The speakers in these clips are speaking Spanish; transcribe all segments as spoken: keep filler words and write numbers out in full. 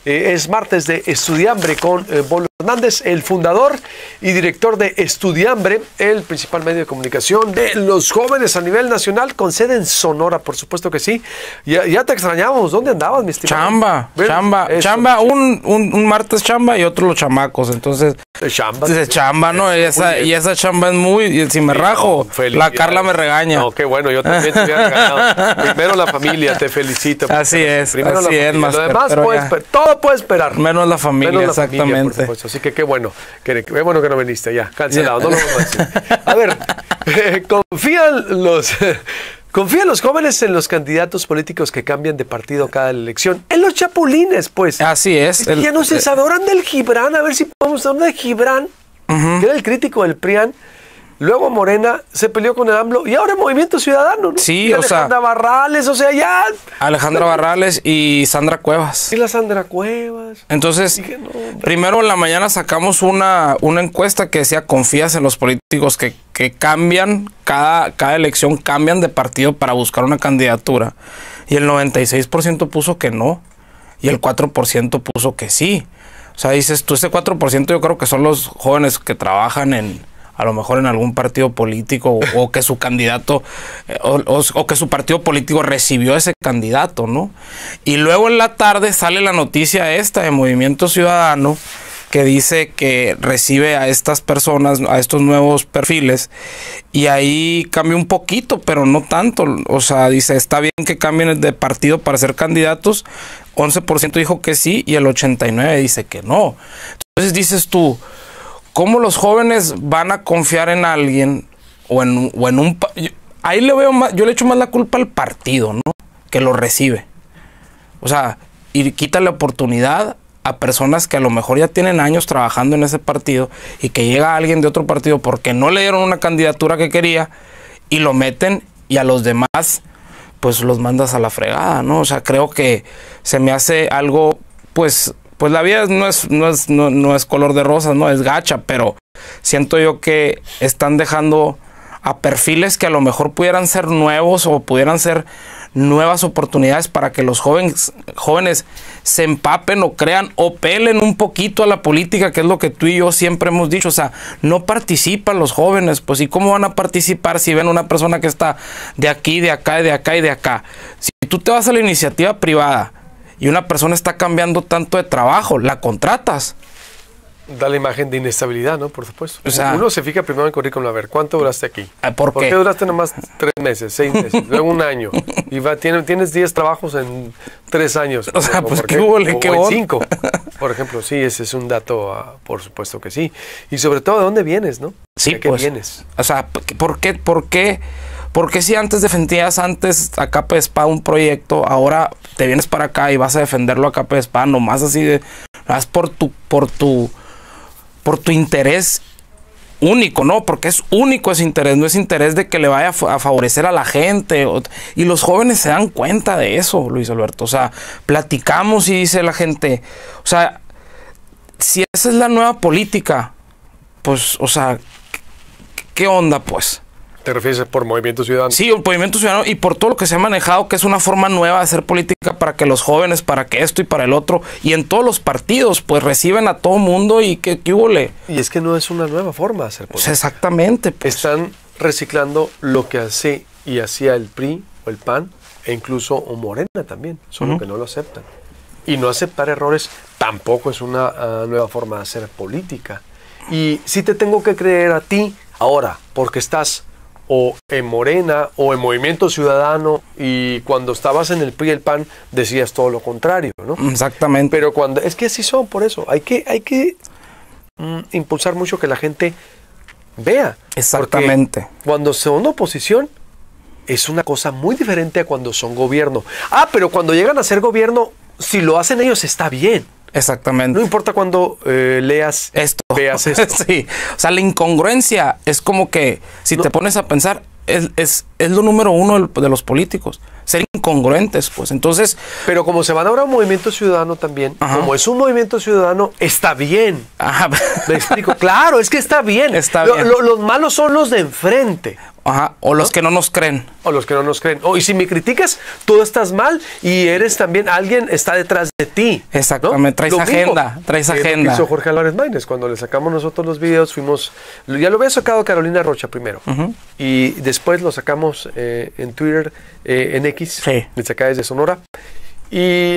Eh, es martes de Estudiambre con eh, Bolo Hernández, el fundador y director de Estudiambre, el principal medio de comunicación de los jóvenes a nivel nacional, con sede en Sonora, por supuesto que sí. Ya, ya te extrañábamos. ¿Dónde andabas, mi estimado? Chamba, ¿Ven? chamba, Eso. chamba, un, un, un martes chamba y otro los chamacos, entonces... Chamba. De chamba, ¿no? Y esa, y esa chamba es muy... Y si me rajo, no, la Carla me regaña. No, qué bueno, yo también te hubiera regañado. Primero la familia, te felicito. Así es, Primero así es, más. Lo demás, puede todo puede esperar. Menos la familia, Menos la exactamente. Familia, así que qué bueno, que, qué bueno que no viniste, ya, cancelado, no lo vamos a decir. A ver, eh, confían los... ¿Confían los jóvenes en los candidatos políticos que cambian de partido cada elección? En los chapulines, pues. Así es. es que el, ya no se sabe. Ahora anda el Gibran, a ver si podemos hablar de Gibran, uh-huh. que era el crítico del PRIAN. Luego Morena se peleó con el AMLO y ahora Movimiento Ciudadano, ¿no? Sí, y o Alejandra sea... Barrales, o sea, ya... Alejandra Barrales y Sandra Cuevas. Y la Sandra Cuevas. Entonces, no, primero en la mañana sacamos una, una encuesta que decía, ¿confías en los políticos que, que cambian, cada, cada elección cambian de partido para buscar una candidatura? Y el noventa y seis por ciento puso que no, y el cuatro por ciento puso que sí. O sea, dices tú, ese cuatro por ciento yo creo que son los jóvenes que trabajan en... a lo mejor en algún partido político, o, o que su candidato, eh, o, o, o que su partido político recibió ese candidato, ¿no? Y luego en la tarde sale la noticia esta de Movimiento Ciudadano, que dice que recibe a estas personas, a estos nuevos perfiles, y ahí cambia un poquito, pero no tanto. O sea, dice, está bien que cambien de partido para ser candidatos, once por ciento dijo que sí, y el ochenta y nueve por ciento dice que no. Entonces dices tú, ¿cómo los jóvenes van a confiar en alguien o en, o en un... Yo, ahí le veo más, yo le echo más la culpa al partido, ¿no? Que lo recibe. O sea, y quita la oportunidad a personas que a lo mejor ya tienen años trabajando en ese partido y que llega alguien de otro partido porque no le dieron una candidatura que quería y lo meten, y a los demás pues los mandas a la fregada, ¿no? O sea, creo que se me hace algo, pues... Pues la vida no es, no, es, no, no es color de rosas, no es gacha, pero siento yo que están dejando a perfiles que a lo mejor pudieran ser nuevos o pudieran ser nuevas oportunidades para que los jóvenes, jóvenes se empapen o crean o pelen un poquito a la política, que es lo que tú y yo siempre hemos dicho. O sea, no participan los jóvenes, pues ¿y cómo van a participar si ven una persona que está de aquí, de acá, de acá y de acá? Si tú te vas a la iniciativa privada y una persona está cambiando tanto de trabajo, la contratas. Da la imagen de inestabilidad, ¿no? Por supuesto. O sea, uno se fija primero en el currículum, a ver, ¿cuánto duraste aquí? ¿Por, ¿Por qué? qué duraste nomás tres meses, seis meses, luego un año? Y va, tiene, tienes diez trabajos en tres años. O sea, pues qué, qué hubo, qué o en cinco. Por ejemplo, sí, ese es un dato, uh, por supuesto que sí. Y sobre todo, ¿de dónde vienes, no? Sí, ¿De qué pues, vienes? O sea, ¿por qué, por qué? Porque si antes defendías antes a capa de espada un proyecto, ahora te vienes para acá y vas a defenderlo a capa de espada, nomás así de, vas por tu, por tu, por tu interés único, ¿no? Porque es único ese interés, no es interés de que le vaya a favorecer a la gente. O, y los jóvenes se dan cuenta de eso, Luis Alberto. O sea, platicamos y dice la gente, o sea, si esa es la nueva política, pues, o sea, ¿qué onda, pues? ¿Te refieres por Movimiento Ciudadano? Sí, el Movimiento Ciudadano, y por todo lo que se ha manejado, que es una forma nueva de hacer política para que los jóvenes, para que esto y para el otro, y en todos los partidos, pues reciben a todo mundo y que qué húbole. Y es que no es una nueva forma de hacer política. Pues exactamente. Pues. Están reciclando lo que hace y hacía el P R I o el P A N, e incluso o Morena también, solo uh-huh. que no lo aceptan. Y no aceptar errores tampoco es una uh, nueva forma de hacer política. Y sí te tengo que creer a ti ahora, porque estás o en Morena o en Movimiento Ciudadano, y cuando estabas en el P R I y el P A N decías todo lo contrario, ¿no? Exactamente. Pero cuando, es que así son, por eso, hay que, hay que mm, impulsar mucho que la gente vea. Exactamente. Cuando son oposición, es una cosa muy diferente a cuando son gobierno. Ah, pero cuando llegan a ser gobierno, si lo hacen ellos está bien. Exactamente. No importa cuando eh, leas esto, veas esto. Sí, o sea, la incongruencia es como que, si no. te pones a pensar, es, es, es lo número uno de los políticos, ser incongruentes, pues, entonces... Pero como se van ahora a un Movimiento Ciudadano también, ajá. como es un Movimiento Ciudadano, está bien. Ajá. ¿Me explico? Claro, es que está bien. Está lo, bien. Lo, los malos son los de enfrente. Ajá, o los ¿no? que no nos creen. O los que no nos creen. Oh, y si me criticas, tú estás mal y eres también, alguien está detrás de ti. Exactamente, ¿no? traes Lo agenda, mismo, traes eh, agenda. Lo que hizo Jorge Álvarez Maínez, cuando le sacamos nosotros los videos, fuimos, ya lo había sacado Carolina Rocha primero, Uh-huh. y después lo sacamos eh, en Twitter, eh, en X, Sí. me sacaba desde Sonora, y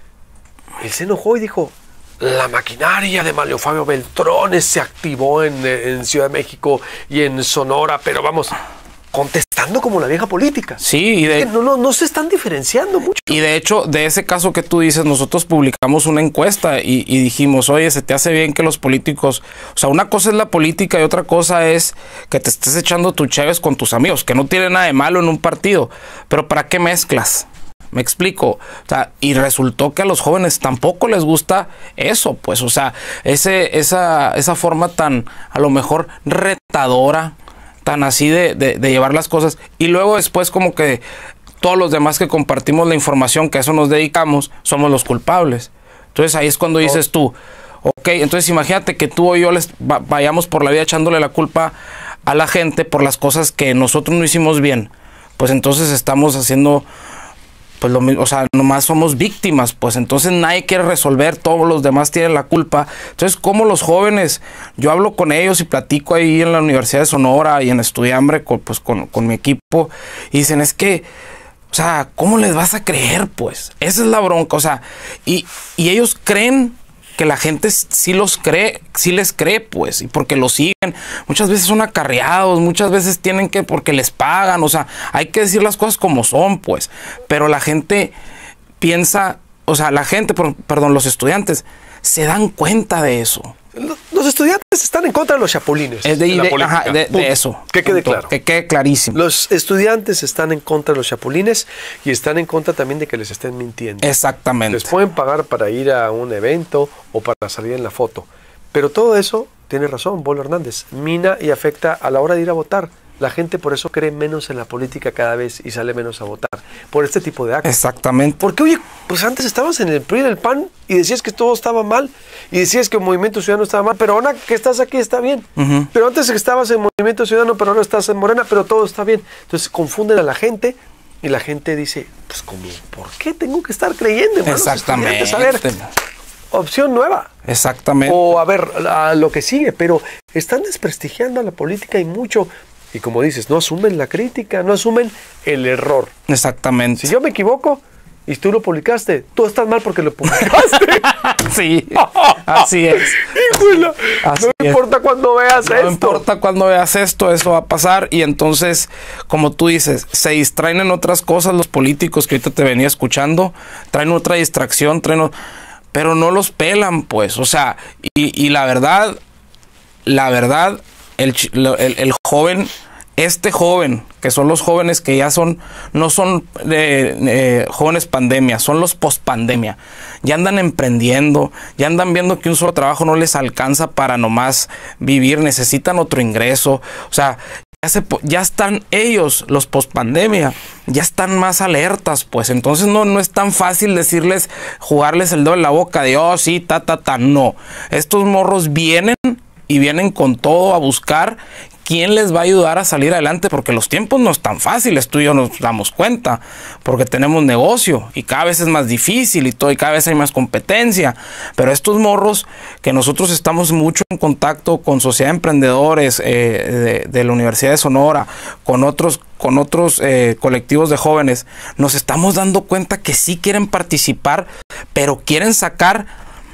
él se enojó y dijo, la maquinaria de Manlio Fabio Beltrones se activó en, en Ciudad de México y en Sonora, pero vamos, contestando como la vieja política. Sí, y de, Es que no, no, no se están diferenciando mucho. y de hecho, de ese caso que tú dices, nosotros publicamos una encuesta y, y dijimos, oye, ¿se te hace bien que los políticos... O sea, una cosa es la política y otra cosa es que te estés echando tu cheves con tus amigos, que no tiene nada de malo en un partido, pero ¿para qué mezclas? Me explico, o sea, y resultó que a los jóvenes tampoco les gusta eso, pues, o sea, ese, esa, esa forma tan, a lo mejor, retadora, tan así de, de, de llevar las cosas, y luego después como que todos los demás que compartimos la información, que a eso nos dedicamos, somos los culpables. Entonces ahí es cuando dices tú, ok, entonces imagínate que tú o yo les va, vayamos por la vida echándole la culpa a la gente por las cosas que nosotros no hicimos bien, pues entonces estamos haciendo... pues lo mismo, o sea, nomás somos víctimas, pues entonces nadie quiere resolver, todos los demás tienen la culpa. Entonces, como los jóvenes, yo hablo con ellos y platico ahí en la Universidad de Sonora y en Estudiambre, con, pues con, con mi equipo, y dicen, es que, o sea, ¿cómo les vas a creer, pues? Esa es la bronca, o sea, y, y ellos creen que la gente sí los cree, sí les cree, pues, y porque lo siguen. Muchas veces son acarreados, muchas veces tienen que, porque les pagan, o sea, hay que decir las cosas como son, pues. Pero la gente piensa, o sea, la gente, por, perdón, los estudiantes, se dan cuenta de eso. Los estudiantes están en contra de los chapulines. Es de, en la de, política. ajá, de, de eso. Que quede punto, claro. Que quede clarísimo. Los estudiantes están en contra de los chapulines y están en contra también de que les estén mintiendo. Exactamente. Les pueden pagar para ir a un evento o para salir en la foto. Pero todo eso, tiene razón, Bolo Hernández, mina y afecta a la hora de ir a votar. La gente por eso cree menos en la política cada vez y sale menos a votar. Por este tipo de actos. Exactamente. Porque, oye, pues antes estabas en el P R I y en el P A N y decías que todo estaba mal. Y decías que el Movimiento Ciudadano estaba mal. Pero ahora que estás aquí está bien. Uh-huh. Pero antes que estabas en Movimiento Ciudadano, pero ahora estás en Morena, pero todo está bien. Entonces confunden a la gente y la gente dice, pues como, ¿por qué tengo que estar creyendo en los estudiantes? A ver, opción nueva. Exactamente. O a ver, a lo que sigue. Pero están desprestigiando a la política y mucho. Y como dices, no asumen la crítica, no asumen el error. Exactamente. Si yo me equivoco y tú lo publicaste, tú estás mal porque lo publicaste. Sí, así es. Híjole, Así no es. importa cuando veas No esto. importa cuando veas esto, eso va a pasar. Y entonces, como tú dices, se distraen en otras cosas los políticos que ahorita te venía escuchando, traen otra distracción, traen o... pero no los pelan, pues. O sea, y, y la verdad, la verdad, el, el, el joven, este joven, que son los jóvenes que ya son, no son eh, eh, jóvenes pandemia, son los post pandemia. Ya andan emprendiendo, ya andan viendo que un solo trabajo no les alcanza para nomás vivir, necesitan otro ingreso. O sea, ya, se, ya están ellos, los post pandemia, ya están más alertas, pues. Entonces no, no es tan fácil decirles, jugarles el dedo en la boca de, oh, sí, ta, ta, ta. No. Estos morros vienen y vienen con todo a buscar quién les va a ayudar a salir adelante, porque los tiempos no están fáciles, tú y yo nos damos cuenta, porque tenemos negocio y cada vez es más difícil y todo, y cada vez hay más competencia. Pero estos morros que nosotros estamos mucho en contacto con Sociedad de Emprendedores eh, de, de la Universidad de Sonora, con otros, con otros eh, colectivos de jóvenes, nos estamos dando cuenta que sí quieren participar, pero quieren sacar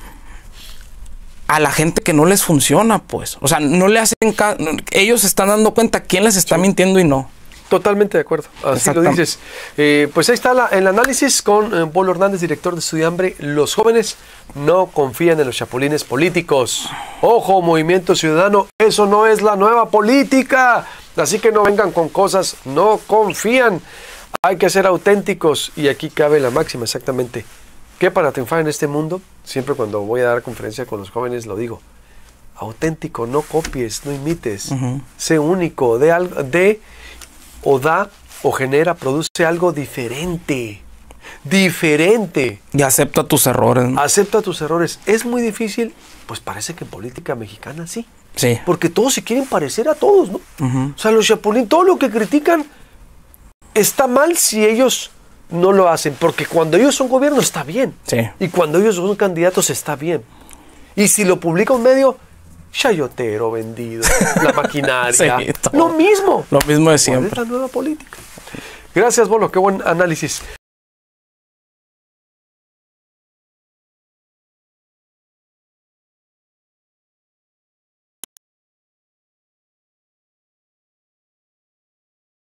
a la gente que no les funciona, pues. O sea, no le hacen caso. Ellos se están dando cuenta quién les está sí. mintiendo y no. Totalmente de acuerdo. Así lo dices. Eh, pues ahí está la, el análisis con eh, Bolo Hernández, director de Estudiambre. Los jóvenes no confían en los chapulines políticos. Ojo, Movimiento Ciudadano, eso no es la nueva política. Así que no vengan con cosas, no confían. Hay que ser auténticos. Y aquí cabe la máxima, exactamente. Que para triunfar en este mundo, siempre cuando voy a dar conferencia con los jóvenes lo digo, auténtico, no copies, no imites, uh-huh. sé único, de, algo, de o da o genera, produce algo diferente, diferente. Y acepta tus errores. Acepta tus errores. ¿Es muy difícil? Pues parece que en política mexicana sí. Sí. Porque todos se quieren parecer a todos, ¿no? Uh-huh. O sea, los chapulín, todo lo que critican está mal si ellos no lo hacen. Porque cuando ellos son gobierno está bien. Sí. Y cuando ellos son candidatos está bien. Y si lo publica un medio, chayotero vendido, la maquinaria. Sí, lo mismo. Lo mismo de ¿Cuál siempre. es la nueva política? Gracias, Bolo. Qué buen análisis.